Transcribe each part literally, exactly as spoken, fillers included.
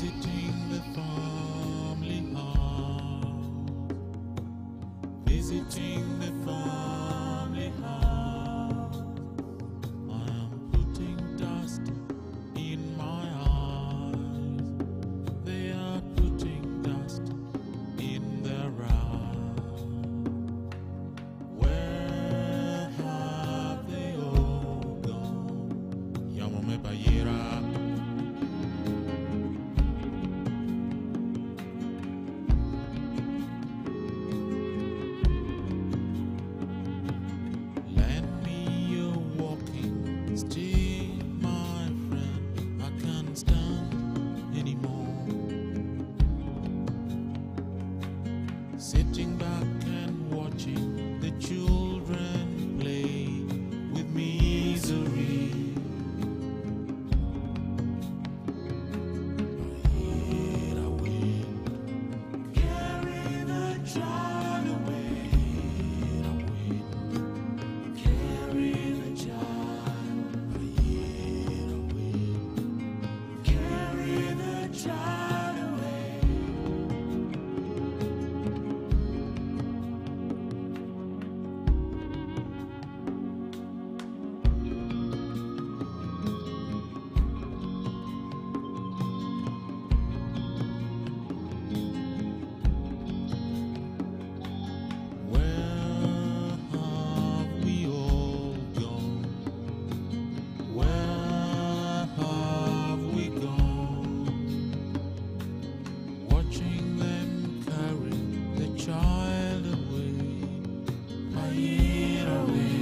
visiting the family house, visiting the family house. I am putting dust in my eyes, they are putting dust in their eyes. Where have they all gone? Yamome Bayera. Lend me your walking stick, my friend. I can't stand anymore. Sitting back and watching the children play with misery. Hide away, carry the child away. Away, carry the child. Hide away, carry the child away. Where have we all gone? Where have we gone? Watching them carry the child away. Hide away.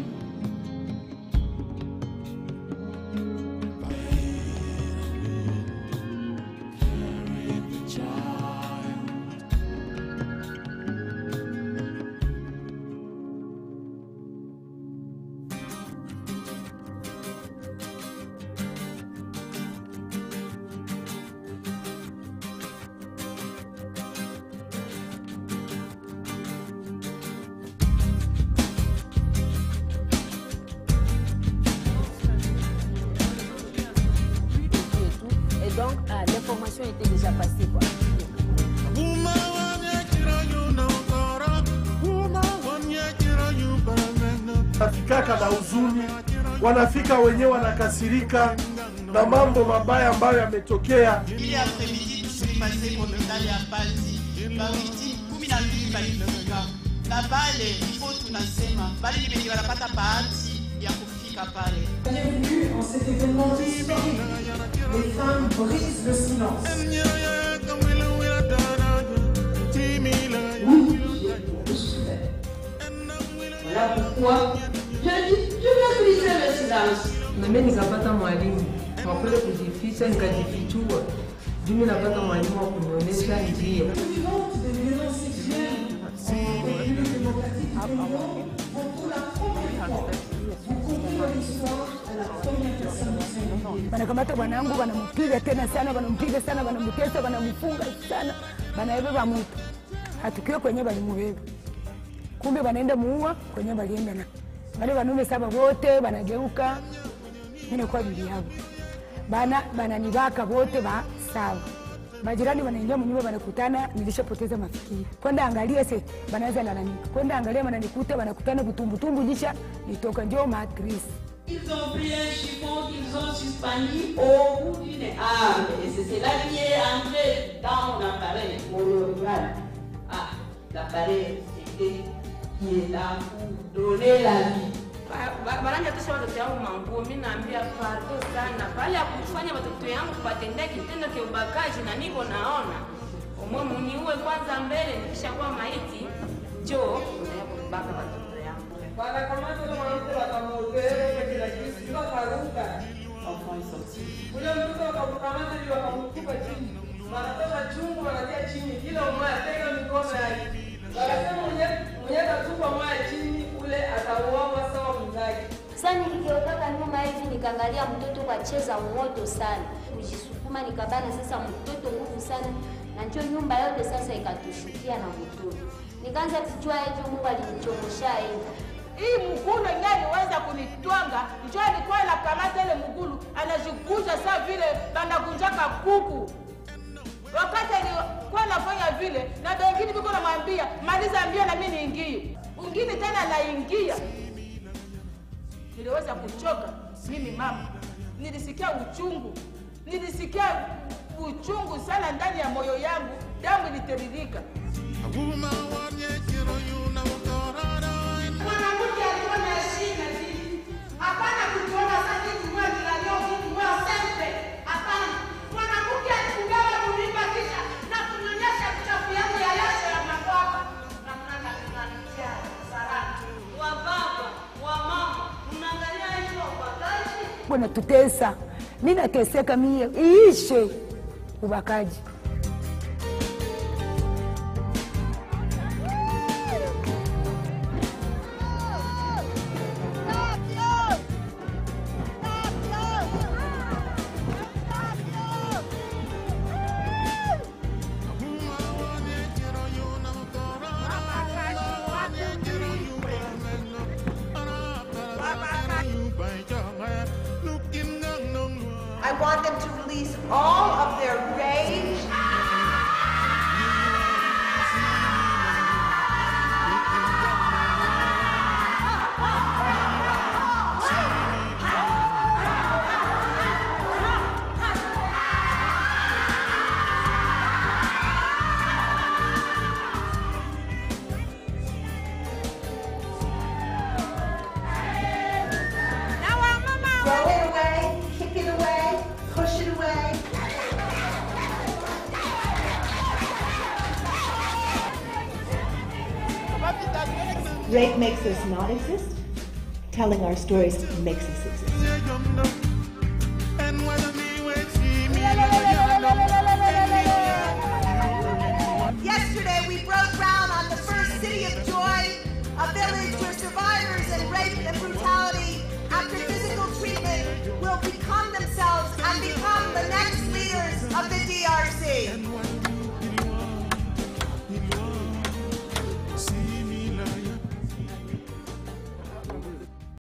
Carry the child. Et donc, ah, l'information était déjà passée, quoi. Wafikaka na huzuni, wanafika wenyewe wanakasirika na mambo mabaya ambayo yametokea. Ili après-midi tulipase kwa hospitali ya Palzi. Bawiti kumi na mbili balifika. Na pale ifo tunasema bali ni wenye wanapata bahati ya kufika pale. Bienvenue en cet événement historique. Les femmes brisent le silence. Oui, je me souviens. Voilà pourquoi je, je vais briser le silence. Na mimi nikapata mwalimu wa kule kujificha, nikajifichua. Mimi napata mwalimu wa kunionyesha njia. Vivante des violences sexuelles en République démocratique du Congo, pour la première fois, vous concluez l'histoire à la première personne de Saint-Louis. Wanakamata bwanangu, wanampiga tena sana, wanampiga sana, wanamtesa, wanamfunga sana, wanabeba mtu. Hatukiwe kwenye balimubeba. Kumbe wanaenda muua kwenye balienda na. Wale wanume saba wote wanageuka. Mimi kwa bibi yangu. Bana bana nibaka wote ba sawa. Majirani wanaingia mnyumba wanakutana, nilishapoteza mafikiri. Kwenda angalia se banaweza lalamika. Kwenda angalia wananikuta wanakutana butumbutumbu jisha nitoka njoo matrice. Ils ont pris un chiffon qu'ils ont suspendu au bout d'une arme. Et c'est cela qui est entré dans mon appareil monorural. Ah, l'appareil était qui est là pour donner la vie. Baranja tu sawa watoto yangu manguo, mimi naambia pardon sana. Pale ya kufanya watoto yangu patendea kitendo cha ubakaji na niko naona. Umwe muniue kwanza mbele kisha kwa maiti. Njoo unataka kubaka watoto yangu. Bana kama ndio mwanamke akamwozea kila kitu bila karuka. Enfant est sorti. Ule mtoto akamkamata ili wakamtupa chini. Wanatoka chungu wanatia chini kila mmoja atega mikono yake. Wakasema mwenye mwenye atatupa mmoja chini ule atauawa sawa mzake. Sasa nikigeuka nyuma hivi nikaangalia mtoto kacheza moto sana. Kujisukuma nikabana sasa mtoto nguvu sana. Na njoo nyumba yote sasa ikatushukia na mtoto. Nikaanza kujua hivi Mungu alinichomosha hivi. Hii mgulu ndiye aliweza kunitwanga, njoo alikuwa anakamata ile mgulu, anajikuza saa vile banakunjaka kuku. Wakati alikuwa nafanya vile, na wengine biko namwambia maliza mbio na mimi niingie. Mwingine tena anaingia. Niliweza kuchoka mimi mama. Nilisikia uchungu. Nilisikia uchungu sana ndani ya moyo yangu, damu ilitiririka. Mwanamke alikuwa na heshima hivi. Hapana kutuona sasa hivi wewe ndio mtu wewe sempe. Hapana. Mwanamke alikugawa kulipa kisha na kunyonyesha uchafu yangu ya yasho ya makwapa. Na mnaanza kunanitia salama. Wa baba, wa mama, unaangalia hiyo ubakaji? Bwana tutesa. Mimi nateseka mie. Iishe ubakaji. I want them to release all of their rage. Throw it away, kick it away, push it away. Rape makes us not exist. Telling our stories makes us exist. Yesterday we broke ground on the first City of Joy, a village where survivors and rape and brutality after physical treatment will become